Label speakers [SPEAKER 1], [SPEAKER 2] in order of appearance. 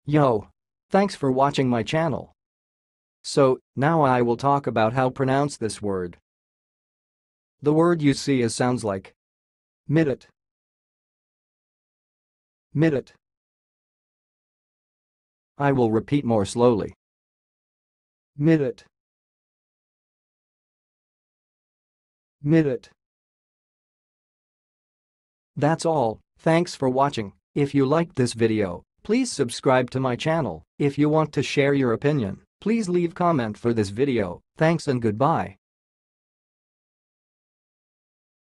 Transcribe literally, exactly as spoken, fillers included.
[SPEAKER 1] Yo! Thanks for watching my channel. So, now I will talk about how pronounce this word. The word you see is sounds like Mittet. Mittet. I will repeat more slowly. Mittet. Mittet. That's all, thanks for watching. If you liked this video, please subscribe to my channel. If you want to share your opinion, please leave comment for this video. Thanks and goodbye.